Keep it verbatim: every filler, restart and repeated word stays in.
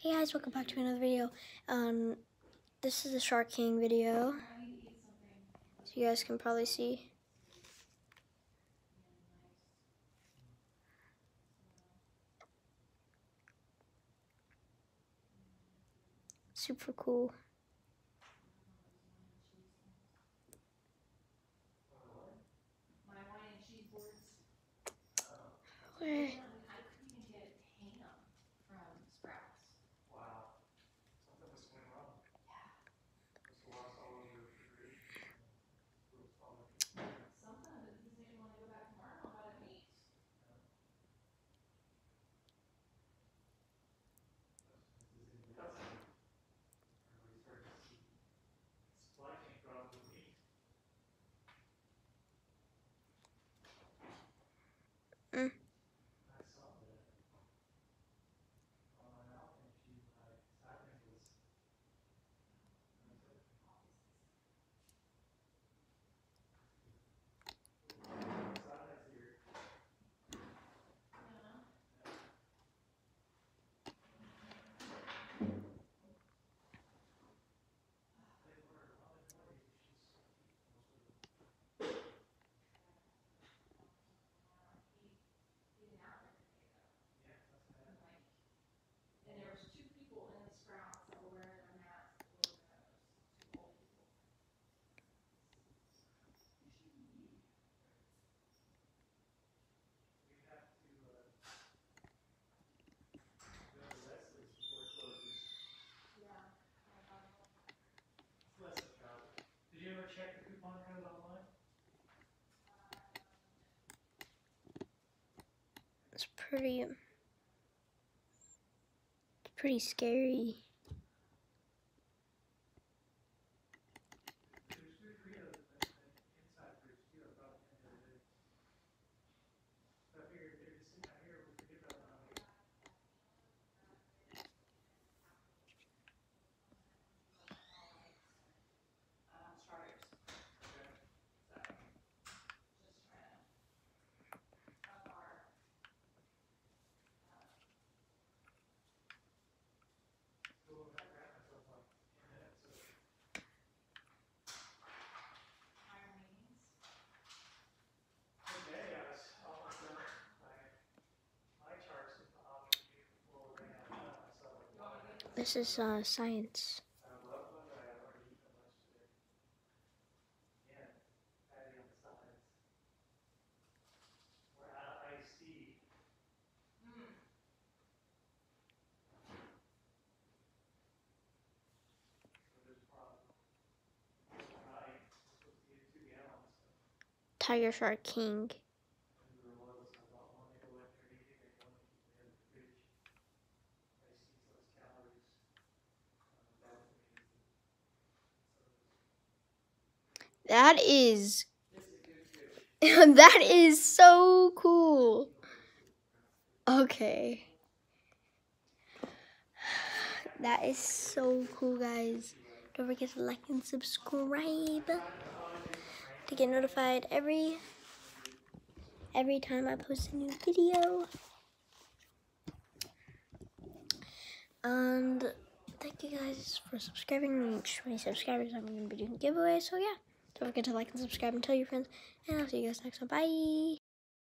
Hey guys, welcome back to another video. Um, this is a Shark King video, so you guys can probably see. Super cool. Where? Mm. Did you ever check the coupon code online? It's pretty, it's pretty scary. There's good free of inside fridge too. I brought it in the other day. So I figured if it's sitting out here, we could get that one out. This is uh, science. Tiger Shark King. That is, that is so cool. Okay. That is so cool, guys. Don't forget to like and subscribe to get notified every every time I post a new video. And thank you guys for subscribing. When we reach twenty subscribers, I'm going to be doing giveaways. So yeah, don't forget to like and subscribe and tell your friends. And I'll see you guys next time. Bye.